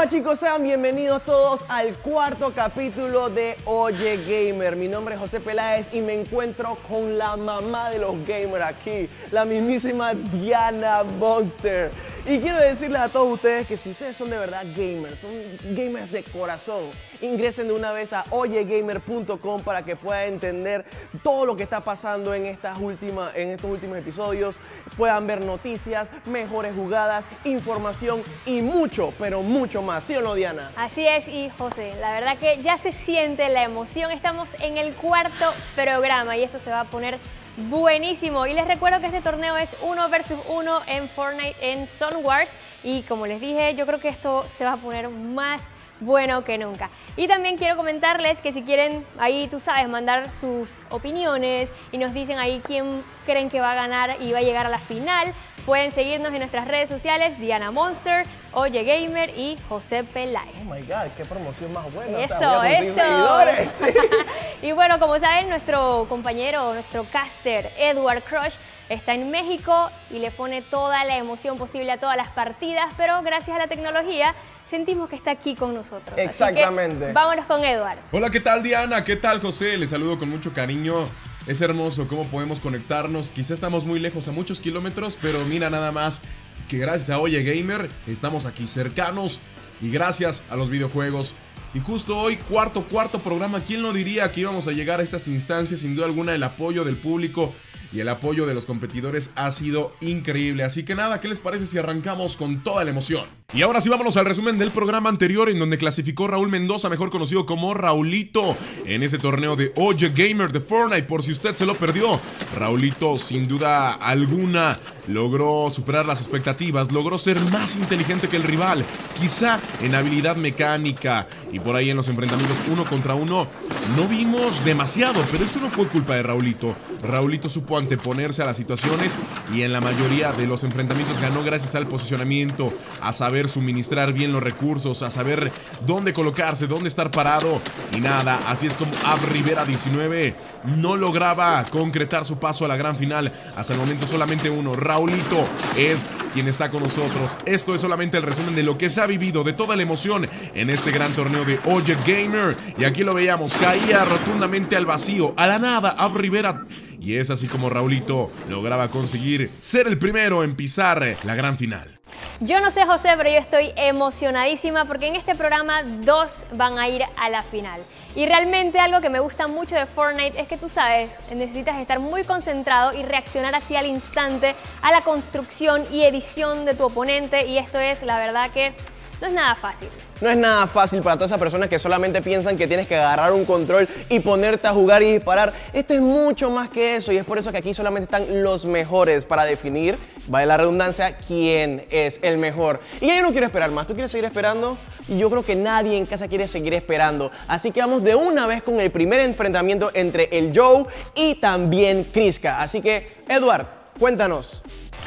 Opa chicos, sean bienvenidos todos al cuarto capítulo de Oye Gamer. Mi nombre es José Peláez y me encuentro con la mamá de los gamers aquí, la mismísima Diana Monster. Y quiero decirles a todos ustedes que si ustedes son de verdad gamers, son gamers de corazón, ingresen de una vez a oyegamer.com para que puedan entender todo lo que está pasando en estos últimos episodios, puedan ver noticias, mejores jugadas, información y mucho, pero mucho más, ¿sí o no, Diana? Así es, y José, la verdad que ya se siente la emoción, estamos en el cuarto programa y esto se va a poner buenísimo. Y les recuerdo que este torneo es 1 versus 1 en Fortnite en Zone Wars y como les dije, yo creo que esto se va a poner más bueno que nunca. Y también quiero comentarles que si quieren ahí, tú sabes, mandar sus opiniones y nos dicen ahí quién creen que va a ganar y va a llegar a la final, pueden seguirnos en nuestras redes sociales, Diana Monster, Oye Gamer y José Peláez. Oh my God, qué promoción más buena. Eso, o sea, voy a conseguir eso. seguidores. Y bueno, como saben, nuestro compañero, nuestro caster, Edward Crush, está en México y le pone toda la emoción posible a todas las partidas, pero gracias a la tecnología sentimos que está aquí con nosotros. Exactamente. Así que vámonos con Edward. Hola, ¿qué tal Diana? ¿Qué tal José? Les saludo con mucho cariño. Es hermoso cómo podemos conectarnos. Quizá estamos muy lejos, a muchos kilómetros, pero mira nada más que gracias a Oye Gamer estamos aquí cercanos y gracias a los videojuegos. Y justo hoy, cuarto programa, ¿quién lo diría que íbamos a llegar a estas instancias? Sin duda alguna, el apoyo del público y el apoyo de los competidores ha sido increíble. Así que nada, ¿qué les parece si arrancamos con toda la emoción? Y ahora sí vámonos al resumen del programa anterior en donde clasificó Raúl Mendoza, mejor conocido como Raulito, en ese torneo de Oye Gamer de Fortnite, por si usted se lo perdió. Raulito, sin duda alguna, logró superar las expectativas, logró ser más inteligente que el rival, quizá en habilidad mecánica, y por ahí en los enfrentamientos 1 contra 1 no vimos demasiado, pero esto no fue culpa de Raulito. Raulito supo anteponerse a las situaciones y en la mayoría de los enfrentamientos ganó gracias al posicionamiento, a saber suministrar bien los recursos, a saber dónde colocarse, dónde estar parado. Y nada, así es como Ab Rivera 19 no lograba concretar su paso a la gran final. Hasta el momento solamente uno. Raulito es quien está con nosotros. Esto es solamente el resumen de lo que se ha vivido, de toda la emoción en este gran torneo de Oye Gamer. Y aquí lo veíamos, caía rotundamente al vacío, a la nada, Ab Rivera. Y es así como Raulito lograba conseguir ser el primero en pisar la gran final. Yo no sé, José, pero yo estoy emocionadísima porque en este programa 2 van a ir a la final. Y realmente algo que me gusta mucho de Fortnite es que tú sabes, necesitas estar muy concentrado y reaccionar así al instante a la construcción y edición de tu oponente. Y esto es, la verdad que no es nada fácil. No es nada fácil para todas esas personas que solamente piensan que tienes que agarrar un control y ponerte a jugar y disparar. Esto es mucho más que eso y es por eso que aquí solamente están los mejores para definir, vale la redundancia, quién es el mejor. Y ya yo no quiero esperar más. ¿Tú quieres seguir esperando? Y yo creo que nadie en casa quiere seguir esperando. Así que vamos de una vez con el primer enfrentamiento entre el Joe y también Kriska. Así que, Edward, cuéntanos.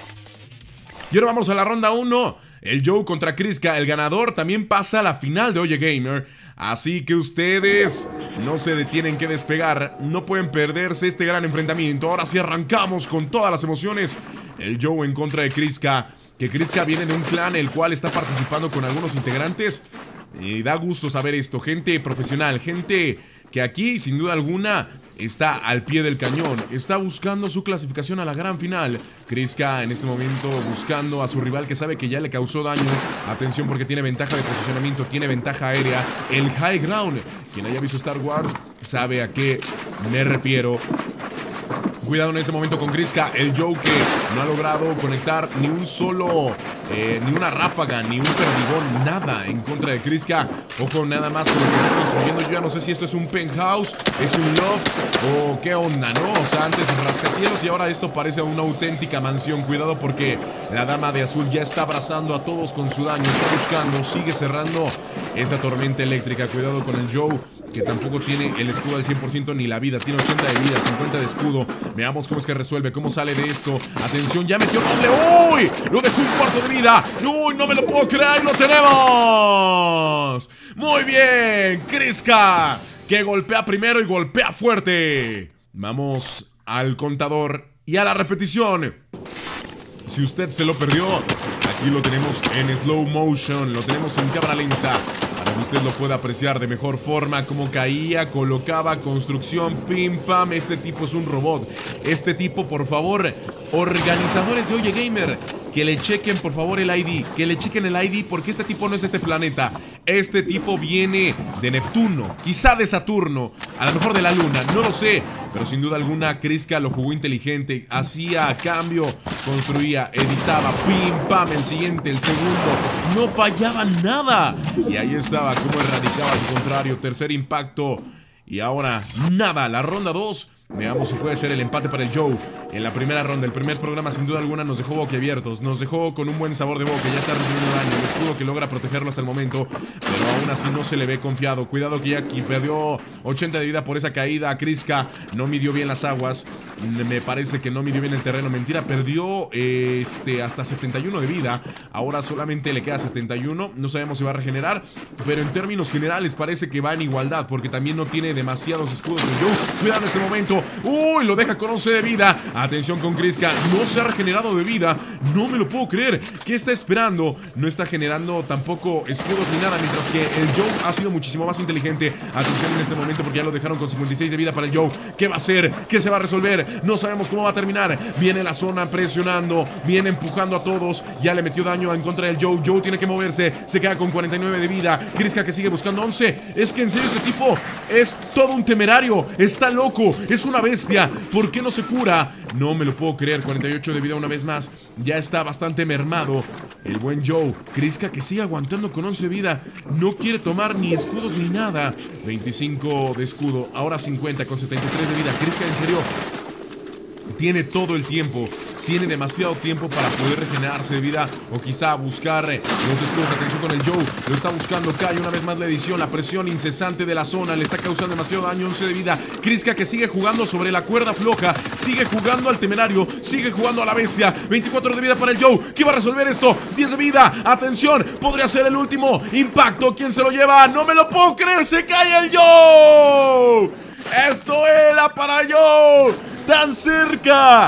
Y ahora vamos a la ronda 1. El Joe contra Kriska, el ganador también pasa a la final de Oye Gamer. Así que ustedes no se detienen que despegar, no pueden perderse este gran enfrentamiento. Ahora sí arrancamos con todas las emociones. El Joe en contra de Kriska, que Kriska viene de un clan el cual está participando con algunos integrantes. Y da gusto saber esto, gente profesional, gente que aquí sin duda alguna está al pie del cañón, está buscando su clasificación a la gran final. Kriska en este momento buscando a su rival que sabe que ya le causó daño. Atención porque tiene ventaja de posicionamiento, tiene ventaja aérea, el high ground. Quien haya visto Star Wars sabe a qué me refiero. Cuidado en ese momento con Kriska, el Joe que no ha logrado conectar ni un solo, ni una ráfaga, ni un perdigón, nada en contra de Kriska. Ojo nada más con lo que está construyendo. Yo ya no sé si esto es un penthouse, es un loft o qué onda, ¿no? O sea, antes rascacielos y ahora esto parece una auténtica mansión. Cuidado porque la dama de azul ya está abrazando a todos con su daño, está buscando, sigue cerrando esa tormenta eléctrica. Cuidado con el Joe, que tampoco tiene el escudo al 100% ni la vida. Tiene 80 de vida, 50 de escudo. Veamos cómo es que resuelve, cómo sale de esto. Atención, ya metió doble. ¡Uy! Lo dejó un cuarto de vida. ¡Uy! No me lo puedo creer. ¡Lo tenemos! Muy bien, Kriska, que golpea primero y golpea fuerte. Vamos al contador y a la repetición. Si usted se lo perdió, Aquí lo tenemos en slow motion, lo tenemos en cámara lenta, para que usted lo pueda apreciar de mejor forma, cómo caía, colocaba, construcción, pim pam. Este tipo es un robot. Este tipo, por favor, organizadores de Oye Gamer, que le chequen por favor el ID, que le chequen el ID, porque este tipo no es de este planeta. Este tipo viene de Neptuno, quizá de Saturno, a lo mejor de la Luna, no lo sé. Pero sin duda alguna, Kriska lo jugó inteligente, hacía cambio, construía, editaba, pim, pam, el siguiente, el segundo, no fallaba nada. Y ahí estaba, cómo erradicaba a su contrario, tercer impacto. Y ahora, nada, la ronda 2. Veamos si puede ser el empate para el Joe. En la primera ronda, el primer programa sin duda alguna nos dejó boquiabiertos. Nos dejó con un buen sabor de boca. Ya está recibiendo daño, el escudo que logra protegerlo hasta el momento, pero aún así no se le ve confiado. Cuidado que Jackie perdió 80 de vida por esa caída. Kriska no midió bien las aguas. Me parece que no midió bien el terreno. Mentira, perdió hasta 71 de vida. Ahora solamente le queda 71. No sabemos si va a regenerar, pero en términos generales parece que va en igualdad, porque también no tiene demasiados escudos el Joe. Cuidado en ese momento. Uy, lo deja con 11 de vida. Atención con Kriska, no se ha regenerado de vida. No me lo puedo creer. ¿Qué está esperando? No está generando tampoco escudos ni nada, mientras que el Joe ha sido muchísimo más inteligente. Atención en este momento, porque ya lo dejaron con 56 de vida para el Joe. ¿Qué va a hacer? ¿Qué se va a resolver? No sabemos cómo va a terminar. Viene la zona presionando, viene empujando a todos. Ya le metió daño en contra del Joe. Joe tiene que moverse, se queda con 49 de vida. Kriska que sigue buscando 11. Es que en serio ese tipo es todo un temerario. Está loco, es una bestia. ¿Por qué no se cura? No me lo puedo creer. 48 de vida una vez más. Ya está bastante mermado el buen Joe. Kriska que sigue aguantando con 11 de vida. No quiere tomar ni escudos ni nada. 25 de escudo. Ahora 50 con 73 de vida. Kriska en serio tiene todo el tiempo. Tiene demasiado tiempo para poder regenerarse de vida, o quizá buscar los escudos. Atención con el Joe, lo está buscando. Cae una vez más la edición. La presión incesante de la zona le está causando demasiado daño. 11 de vida. Kriska que sigue jugando sobre la cuerda floja, sigue jugando al temerario, sigue jugando a la bestia. 24 de vida para el Joe. ¿Quién va a resolver esto? 10 de vida. Atención, podría ser el último impacto. ¿Quién se lo lleva? No me lo puedo creer. Se cae el Joe. Esto era para Joe. Tan cerca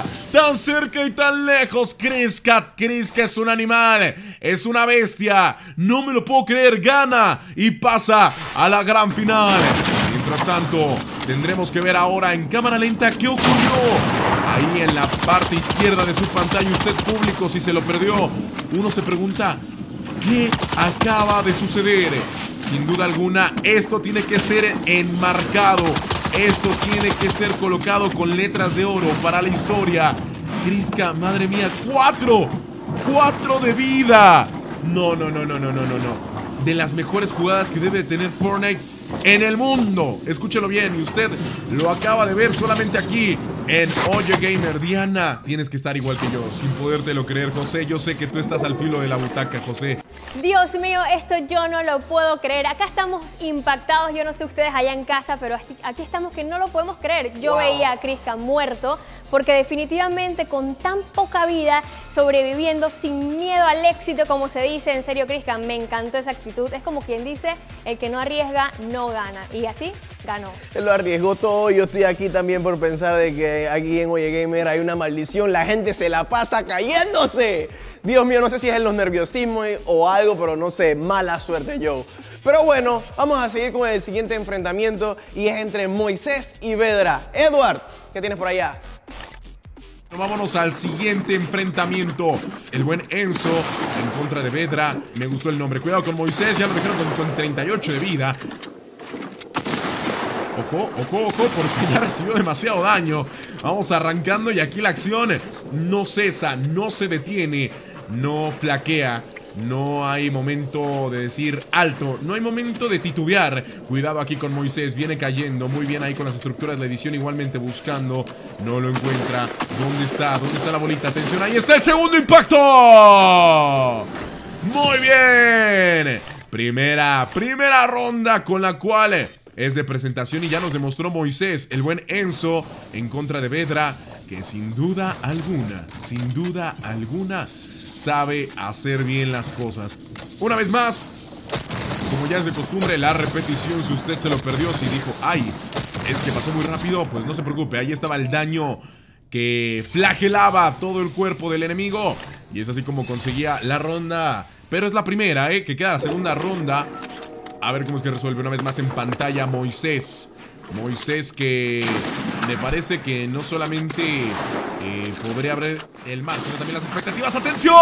y tan lejos. Kriska es un animal, es una bestia. No me lo puedo creer. Gana y pasa a la gran final. Mientras tanto, tendremos que ver ahora en cámara lenta qué ocurrió ahí en la parte izquierda de su pantalla. Usted público, si se lo perdió, uno se pregunta ¿qué acaba de suceder? Sin duda alguna, esto tiene que ser enmarcado. Esto tiene que ser colocado con letras de oro para la historia. Kriska, madre mía, 4 de vida. No. De las mejores jugadas que debe tener Fortnite en el mundo. Escúchelo bien, y usted lo acaba de ver solamente aquí en Oye Gamer. Diana, tienes que estar igual que yo, sin podértelo creer, José. Yo sé que tú estás al filo de la butaca, José. Dios mío, esto yo no lo puedo creer. Acá estamos impactados, yo no sé ustedes allá en casa, pero aquí estamos que no lo podemos creer. Yo veía a Kriska muerto, porque definitivamente con tan poca vida, sobreviviendo sin miedo al éxito, como se dice. En serio, Kriska, me encantó esa actitud. Es como quien dice, el que no arriesga no gana. Y así ganó. Él lo arriesgó todo. Yo estoy aquí también por pensar de que aquí en Oye Gamer hay una maldición. La gente se la pasa cayéndose. Dios mío, no sé si es en los nerviosismos o algo, pero no sé, mala suerte, Joe. Pero bueno, vamos a seguir con el siguiente enfrentamiento, y es entre Moisés y Vedra. Edward, ¿qué tienes por allá? Vámonos al siguiente enfrentamiento. El buen Enzo en contra de Vedra. Me gustó el nombre. Cuidado con Moisés, ya lo dejaron con 38 de vida. Ojo, porque ya recibió demasiado daño. Vamos arrancando y aquí la acción no cesa, no se detiene, no flaquea. No hay momento de decir alto, no hay momento de titubear. Cuidado aquí con Moisés, viene cayendo muy bien ahí con las estructuras de la edición, igualmente buscando, no lo encuentra. ¿Dónde está? ¿Dónde está la bolita? Atención, ahí está el segundo impacto. Muy bien. Primera ronda con la cual es de presentación, y ya nos demostró Moisés, el buen Enzo en contra de Vedra, que sin duda alguna sabe hacer bien las cosas. Una vez más, como ya es de costumbre, la repetición. Si usted se lo perdió, si dijo, ay, es que pasó muy rápido, pues no se preocupe, ahí estaba el daño que flagelaba todo el cuerpo del enemigo. Y es así como conseguía la ronda. Pero es la primera, que queda la segunda ronda. A ver cómo es que resuelve una vez más en pantalla Moisés. Moisés, que me parece que no solamente podría abrir el mar, sino también las expectativas. ¡Atención!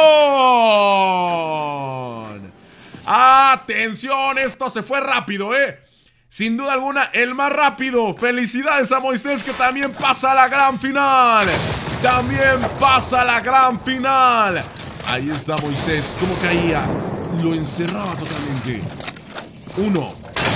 ¡Atención! Esto se fue rápido, sin duda alguna, el más rápido. Felicidades a Moisés, que también pasa a la gran final. También pasa a la gran final. Ahí está Moisés, cómo caía. Lo encerraba totalmente. 1,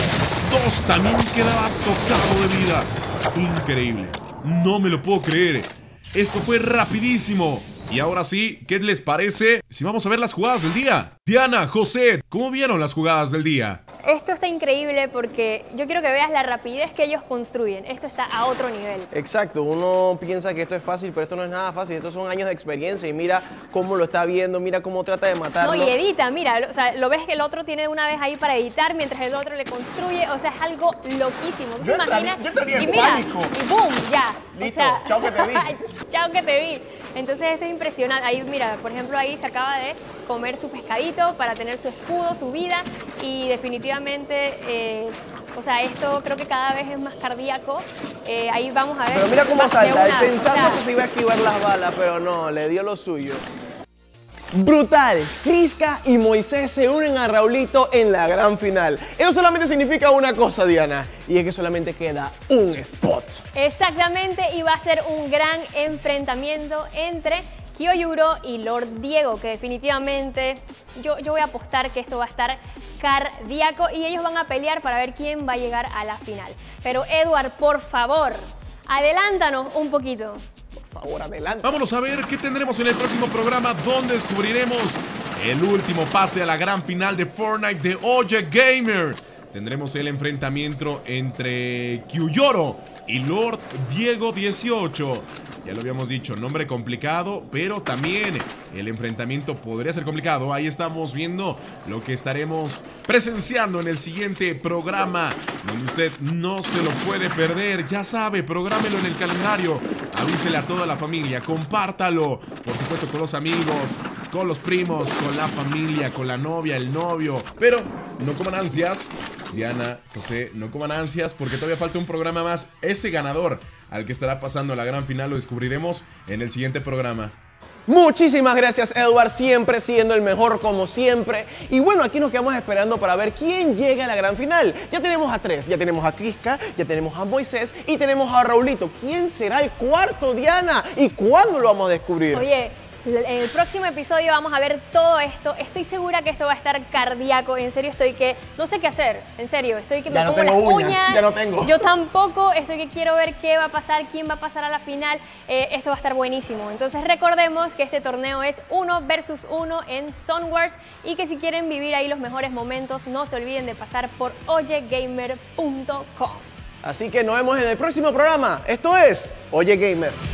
2, también quedaba tocado de vida. Increíble, no me lo puedo creer. Esto fue rapidísimo. Y ahora sí, ¿qué les parece si vamos a ver las jugadas del día? Diana, José, ¿cómo vieron las jugadas del día? Esto está increíble porque yo quiero que veas la rapidez que ellos construyen. Esto está a otro nivel. Exacto, uno piensa que esto es fácil, pero esto no es nada fácil. Estos son años de experiencia y mira cómo lo está viendo, mira cómo trata de matarlo. No, y edita, mira, o sea, lo ves que el otro tiene una vez ahí para editar mientras el otro le construye. O sea, es algo loquísimo. ¿Tú te imaginas? Yo estaría y en mira, pánico. y boom, ya. Listo, o sea, chao que te vi. Chao que te vi. Entonces esto es impresionante. Ahí, mira, por ejemplo, ahí se acaba de comer su pescadito para tener su escudo, su vida. Y definitivamente, o sea, esto creo que cada vez es más cardíaco. Ahí vamos a ver. Pero mira cómo más de salta, él una, pensando o sea, que se iba a esquivar las balas, pero no, le dio lo suyo. Brutal, Kriska y Moisés se unen a Raulito en la gran final. Eso solamente significa una cosa, Diana, y es que solamente queda un spot. Exactamente, y va a ser un gran enfrentamiento entre Kyojuro y Lord Diego, que definitivamente yo voy a apostar que esto va a estar cardíaco y ellos van a pelear para ver quién va a llegar a la final. Pero Edward, por favor, adelántanos un poquito. Por favor, adelante. Vámonos a ver qué tendremos en el próximo programa, donde descubriremos el último pase a la gran final de Fortnite de Oye Gamer. Tendremos el enfrentamiento entre Kyojuro y Lord Diego 18. Ya lo habíamos dicho, nombre complicado, pero también el enfrentamiento podría ser complicado. Ahí estamos viendo lo que estaremos presenciando en el siguiente programa, donde usted no se lo puede perder. Ya sabe, prográmelo en el calendario, avísele a toda la familia, compártalo, por supuesto con los amigos, con los primos, con la familia, con la novia, el novio. Pero no coman ansias, Diana, José, no coman ansias, porque todavía falta un programa más. Ese ganador al que estará pasando la gran final lo descubriremos en el siguiente programa. Muchísimas gracias, Edward, siempre siendo el mejor como siempre. Y bueno, aquí nos quedamos esperando para ver quién llega a la gran final. Ya tenemos a 3, ya tenemos a Kriska, ya tenemos a Moisés y tenemos a Raulito. ¿Quién será el cuarto, Diana? ¿Y cuándo lo vamos a descubrir? Oye, en el próximo episodio vamos a ver todo esto. Estoy segura que esto va a estar cardíaco. En serio, estoy que no sé qué hacer. En serio, estoy que me Ya no como tengo las uñas, ya no tengo. Yo tampoco. Estoy que quiero ver qué va a pasar, quién va a pasar a la final. Esto va a estar buenísimo. Entonces recordemos que este torneo es 1 versus 1 en Sunwars y que si quieren vivir ahí los mejores momentos, no se olviden de pasar por oyegamer.com. Así que nos vemos en el próximo programa. Esto es Oye Gamer.